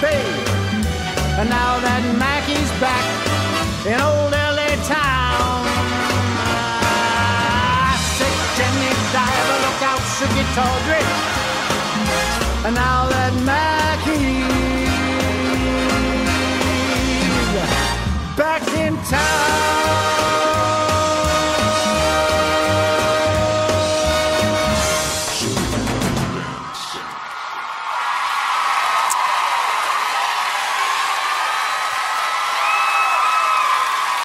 babe. And now that Mackie's back in old LA town. Sick Jenny Diver, look out, Sugar Tawdry. And now that Mackie's back in town.